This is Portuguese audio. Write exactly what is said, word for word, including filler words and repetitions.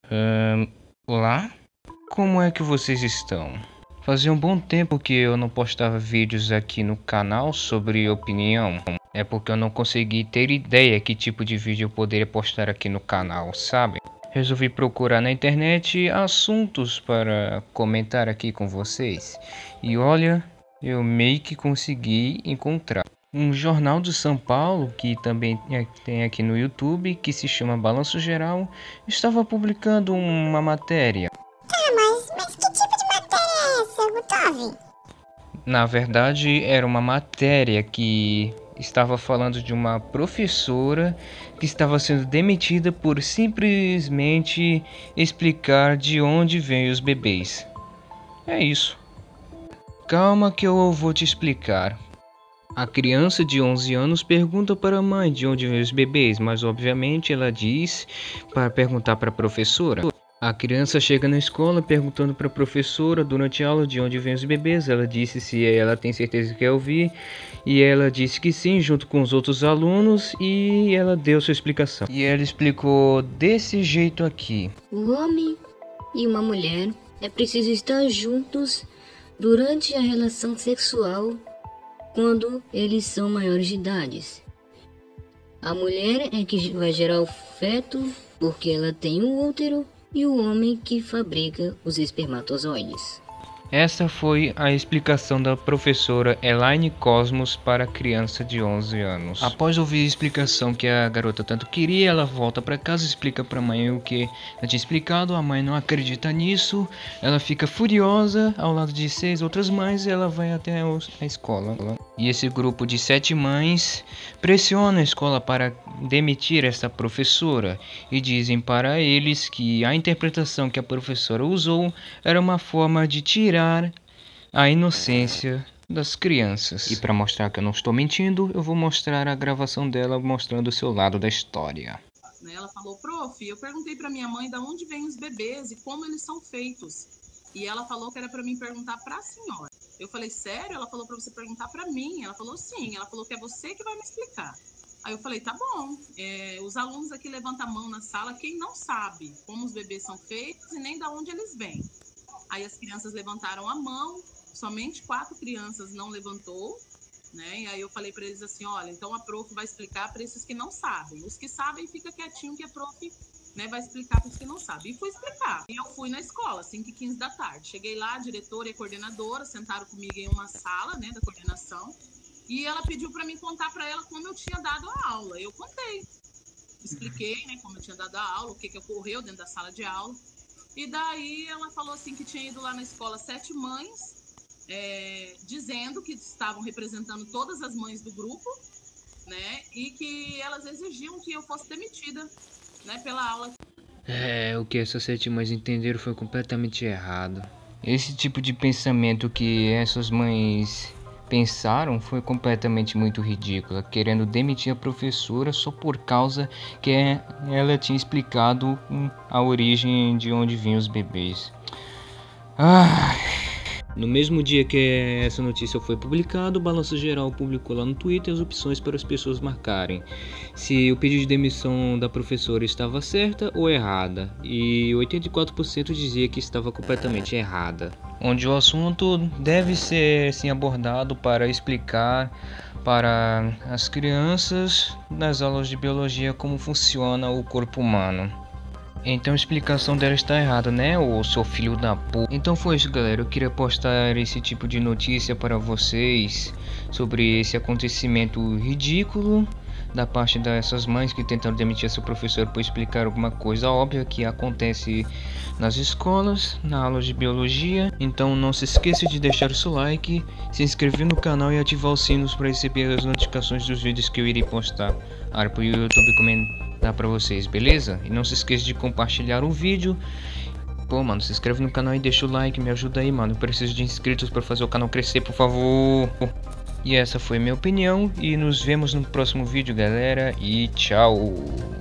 Ahn, olá? Como é que vocês estão? Fazia um bom tempo que eu não postava vídeos aqui no canal sobre opinião. É porque eu não consegui ter ideia que tipo de vídeo eu poderia postar aqui no canal, sabe? Resolvi procurar na internet assuntos para comentar aqui com vocês. E olha, eu meio que consegui encontrar. Um jornal de São Paulo, que também tem aqui no YouTube, que se chama Balanço Geral, estava publicando uma matéria. Tá, mas, mas que tipo de matéria é essa, Gustavo? Na verdade, era uma matéria que estava falando de uma professora que estava sendo demitida por simplesmente explicar de onde vêm os bebês. É isso. Calma que eu vou te explicar. A criança de onze anos pergunta para a mãe de onde vêm os bebês, mas obviamente ela diz para perguntar para a professora. A criança chega na escola perguntando para a professora durante a aula de onde vêm os bebês. Ela disse se ela tem certeza que quer ouvir, e ela disse que sim, junto com os outros alunos, e ela deu sua explicação. E ela explicou desse jeito aqui. Um homem e uma mulher é preciso estar juntos durante a relação sexual quando eles são maiores de idade. A mulher é que vai gerar o feto porque ela tem um útero, e o homem que fabrica os espermatozoides. Essa foi a explicação da professora Elaine Cosmos para a criança de onze anos. Após ouvir a explicação que a garota tanto queria, ela volta para casa e explica para a mãe o que ela tinha explicado. A mãe não acredita nisso, ela fica furiosa. Ao lado de seis outras mães, ela vai até a escola. E esse grupo de sete mães pressiona a escola para demitir essa professora e dizem para eles que a interpretação que a professora usou era uma forma de tirar a inocência das crianças. E para mostrar que eu não estou mentindo, eu vou mostrar a gravação dela mostrando o seu lado da história. Ela falou: prof, eu perguntei para minha mãe de onde vêm os bebês e como eles são feitos. E ela falou que era para mim perguntar para a senhora. Eu falei: sério? Ela falou para você perguntar para mim. Ela falou: sim. Ela falou que é você que vai me explicar. Aí eu falei: tá bom. É, os alunos aqui levantam a mão na sala quem não sabe como os bebês são feitos e nem de onde eles vêm. Aí as crianças levantaram a mão, somente quatro crianças não levantou, né? E aí eu falei para eles assim: olha, então a prof vai explicar para esses que não sabem. Os que sabem, fica quietinho que a prof, né, vai explicar para os que não sabem. E fui explicar. E eu fui na escola, cinco e quinze da tarde. Cheguei lá, a diretora e a coordenadora sentaram comigo em uma sala, né, da coordenação. E ela pediu para mim contar para ela como eu tinha dado a aula. Eu contei. Expliquei, né, como eu tinha dado a aula, o que, que ocorreu dentro da sala de aula. E daí ela falou assim que tinha ido lá na escola sete mães, é, dizendo que estavam representando todas as mães do grupo, né? E que elas exigiam que eu fosse demitida, né, pela aula. É, o que essas sete mães entenderam foi completamente errado. Esse tipo de pensamento que essas mães pensaram foi completamente muito ridícula, querendo demitir a professora só por causa que ela tinha explicado a origem de onde vinham os bebês. Ah. No mesmo dia que essa notícia foi publicada, o Balanço Geral publicou lá no Twitter as opções para as pessoas marcarem se o pedido de demissão da professora estava certa ou errada, e oitenta e quatro por cento dizia que estava completamente errada. Onde o assunto deve ser sim abordado para explicar para as crianças nas aulas de biologia como funciona o corpo humano. Então a explicação dela está errada, né, ô seu filho da p... Então foi isso, galera. Eu queria postar esse tipo de notícia para vocês sobre esse acontecimento ridículo da parte dessas mães que tentam demitir essa professora por explicar alguma coisa óbvia que acontece nas escolas, na aula de biologia. Então não se esqueça de deixar o seu like, se inscrever no canal e ativar os sinos para receber as notificações dos vídeos que eu irei postar para o YouTube comentar para vocês, beleza? E não se esqueça de compartilhar o vídeo. Pô, mano, se inscreve no canal e deixa o like, me ajuda aí, mano. Eu preciso de inscritos para fazer o canal crescer, por favor. E essa foi minha opinião, e nos vemos no próximo vídeo, galera, e tchau!